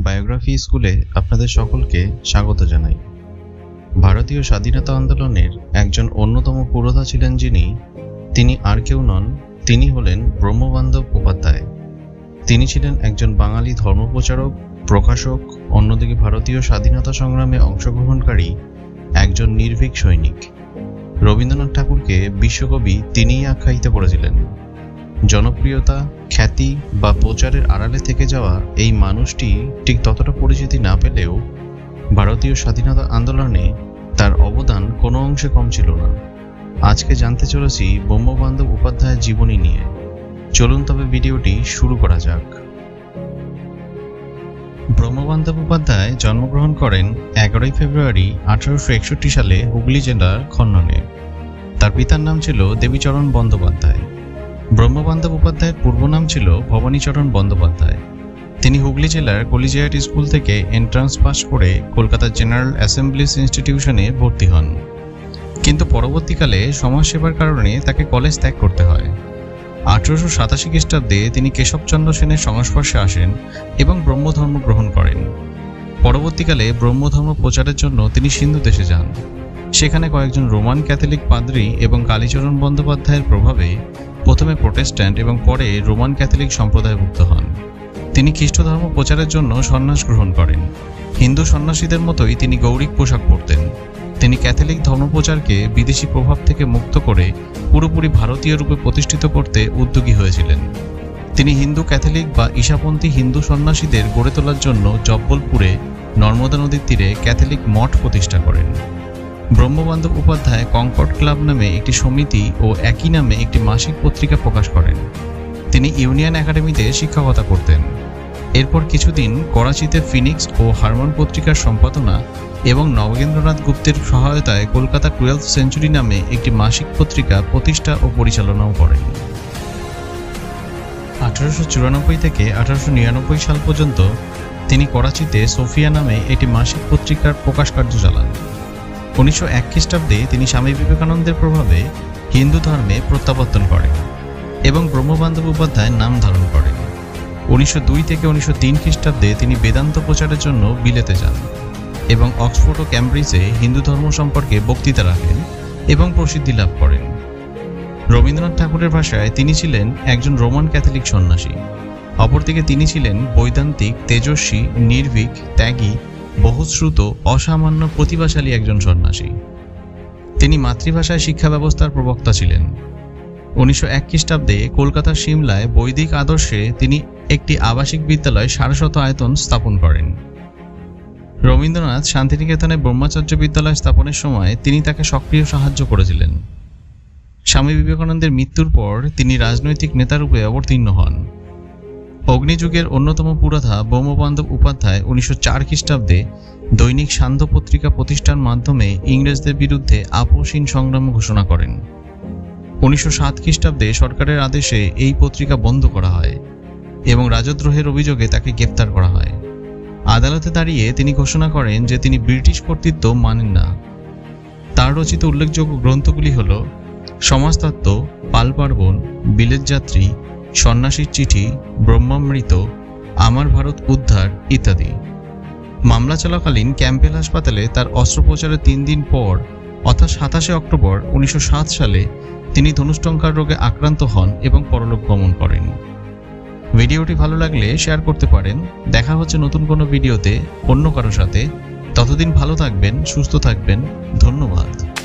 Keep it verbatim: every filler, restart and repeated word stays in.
Biography স্কুলে আপনাদের সকলকে স্বাগত জানাই। ভারতীয় স্বাধীনতা আন্দোলনের একজন অন্যতম পুরোধা ছিলেন যিনি, তিনি আর কেউ নন, তিনি হলেন ব্রহ্মবান্ধব উপাধ্যায়। তিনি ছিলেন একজন বাঙালি ধর্মপ্রচারক, প্রকাশক, অন্যদিকে ভারতীয় স্বাধীনতা সংগ্রামে অংশগ্রহণকারী একজন নির্ভীক সৈনিক। রবীন্দ্রনাথ ঠাকুরকে বিশ্বকবি তিনিই আখ্যায়িত করেছিলেন। জনপ্রিয়তা, খ্যাতি বা প্রচারের আড়ালে থেকে যাওয়া এই মানুষটি ঠিক ততটা পরিচিতি না পেলেও ভারতীয় স্বাধীনতা আন্দোলনে তার অবদান কোনো অংশে কম ছিল না। আজকে জানতে চলেছি ব্রহ্মবান্ধব উপাধ্যায়ের জীবনী নিয়ে। চলুন তবে ভিডিওটি শুরু করা যাক। ব্রহ্মবান্ধব উপাধ্যায় জন্মগ্রহণ করেন এগারোই ফেব্রুয়ারি আঠারোশো একষট্টি সালে হুগলি জেলার খন্ননে। তার পিতার নাম ছিল দেবীচরণ বন্দ্যোপাধ্যায়। ব্রহ্মবান্ধব উপাধ্যায়ের পূর্ব নাম ছিল ভবানীচরণ বন্দ্যোপাধ্যায়। তিনি হুগলি জেলার কলেজিয়েট স্কুল থেকে এন্ট্রান্স পাস করে কলকাতার জেনারেল অ্যাসেম্বলিজ ইনস্টিটিউশনে ভর্তি হন, কিন্তু পরবর্তীকালে সমাজসেবার কারণে তাকে কলেজ ত্যাগ করতে হয়। আঠারোশো সাতাশি খ্রিস্টাব্দে তিনি কেশবচন্দ্র সেনের সংস্পর্শে আসেন এবং ব্রহ্মধর্ম গ্রহণ করেন। পরবর্তীকালে ব্রহ্মধর্ম প্রচারের জন্য তিনি সিন্ধু দেশে যান। সেখানে কয়েকজন রোমান ক্যাথলিক পাদ্রী এবং কালীচরণ বন্দ্যোপাধ্যায়ের প্রভাবে প্রথমে প্রোটেস্ট্যান্ট এবং পরে রোমান ক্যাথলিক সম্প্রদায়ভুক্ত হন। তিনি খ্রিস্ট ধর্ম প্রচারের জন্য সন্ন্যাস গ্রহণ করেন। হিন্দু সন্ন্যাসীদের মতোই তিনি গৌরিক পোশাক পরতেন। তিনি ক্যাথলিক ধর্মপ্রচারকে বিদেশি প্রভাব থেকে মুক্ত করে পুরোপুরি ভারতীয় রূপে প্রতিষ্ঠিত করতে উদ্যোগী হয়েছিলেন। তিনি হিন্দু ক্যাথলিক বা ঈশাপন্থী হিন্দু সন্ন্যাসীদের গড়ে তোলার জন্য জব্বলপুরে নর্মদা নদীর তীরে ক্যাথলিক মঠ প্রতিষ্ঠা করেন। ব্রহ্মবান্ধব উপাধ্যায় কঙ্কট ক্লাব নামে একটি সমিতি ও একই নামে একটি মাসিক পত্রিকা প্রকাশ করেন। তিনি ইউনিয়ন একাডেমিতে শিক্ষকতা করতেন। এরপর কিছুদিন করাচিতে ফিনিক্স ও হারমান পত্রিকার সম্পাদনা এবং নগেন্দ্রনাথ গুপ্তের সহায়তায় কলকাতা টুয়েলভ সেঞ্চুরি নামে একটি মাসিক পত্রিকা প্রতিষ্ঠা ও পরিচালনাও করেন। আঠারোশো চুরানব্বই থেকে আঠারোশো নিরানব্বই সাল পর্যন্ত তিনি করাচিতে সোফিয়া নামে একটি মাসিক পত্রিকার প্রকাশ কার্য চালান। উনিশশো এক খ্রিস্টাব্দে তিনি স্বামী বিবেকানন্দের প্রভাবে হিন্দু ধর্মে প্রত্যাবর্তন করেন এবং ব্রহ্মবান্ধব উপাধ্যায় নাম ধারণ করেন। উনিশশো দুই থেকে উনিশশো তিন খ্রিস্টাব্দে তিনি বেদান্ত প্রচারের জন্য বিলেতে যান এবং অক্সফোর্ড ও ক্যামব্রিজে হিন্দু ধর্ম সম্পর্কে বক্তৃতা রাখেন এবং প্রসিদ্ধি লাভ করেন। রবীন্দ্রনাথ ঠাকুরের ভাষায় তিনি ছিলেন একজন রোমান ক্যাথলিক সন্ন্যাসী। অপরদিকে তিনি ছিলেন বৈদান্তিক, তেজস্বী, নির্ভীক, ত্যাগী, বহুশ্রুত, অসামান্য প্রতিভাশালী একজন সন্ন্যাসী। তিনি মাতৃভাষায় শিক্ষা ব্যবস্থার প্রবক্তা ছিলেন। উনিশশো এক খ্রিস্টাব্দে কলকাতার সিমলায় বৈদিক আদর্শে তিনি একটি আবাসিক বিদ্যালয় সারশত আয়তন স্থাপন করেন। রবীন্দ্রনাথ শান্তিনিকেতনে ব্রহ্মচর্য বিদ্যালয় স্থাপনের সময় তিনি তাকে সক্রিয় সাহায্য করেছিলেন। স্বামী বিবেকানন্দের মৃত্যুর পর তিনি রাজনৈতিক নেতারূপে অবতীর্ণ হন। অগ্নিযুগের অন্যতম পুরোধা ব্রহ্মবান্ধব উপাধ্যায় উনিশশো চার খ্রিস্টাব্দে দৈনিক সান্ধ্য পত্রিকা প্রতিষ্ঠার মাধ্যমে ইংরেজদের বিরুদ্ধে আপোষহীন সংগ্রাম ঘোষণা করেন। উনিশশো সাত খ্রিস্টাব্দে সরকারের আদেশে এই পত্রিকা বন্ধ করা হয় এবং রাজদ্রোহের অভিযোগে তাকে গ্রেপ্তার করা হয়। আদালতে দাঁড়িয়ে তিনি ঘোষণা করেন যে তিনি ব্রিটিশ কর্তৃত্ব মানেন না। তার রচিত উল্লেখযোগ্য গ্রন্থগুলি হল সমাজতত্ত্ব, পাল পার্বণ, বিলেত যাত্রী, সন্ন্যাসীর চিঠি, ব্রহ্মামৃত, আমার ভারত উদ্ধার ইত্যাদি। মামলা চলাকালীন ক্যাম্পবেল হাসপাতালে তার অস্ত্রোপচারের তিন দিন পর অর্থাৎ সাতাশে অক্টোবর উনিশশো সাত সালে তিনি ধনুষ্টঙ্কার রোগে আক্রান্ত হন এবং পরলোক গমন করেন। ভিডিওটি ভালো লাগলে শেয়ার করতে পারেন। দেখা হচ্ছে নতুন কোনো ভিডিওতে অন্য কারোর সাথে। ততদিন ভালো থাকবেন, সুস্থ থাকবেন। ধন্যবাদ।